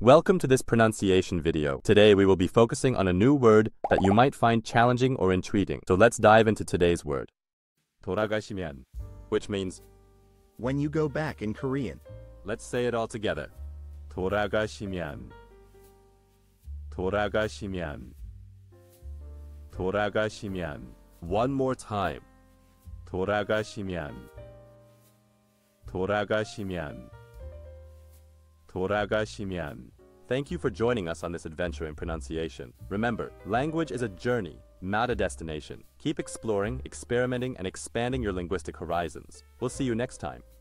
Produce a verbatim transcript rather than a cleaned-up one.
Welcome to this pronunciation video. Today we will be focusing on a new word that you might find challenging or intriguing. So let's dive into today's word. 돌아가시면, which means when you go back in Korean. Let's say it all together. 돌아가시면, 돌아가시면, 돌아가시면. One more time. 돌아가시면, 돌아가시면, 돌아가시면. Thank you for joining us on this adventure in pronunciation. Remember, language is a journey, not a destination. Keep exploring, experimenting, and expanding your linguistic horizons. We'll see you next time.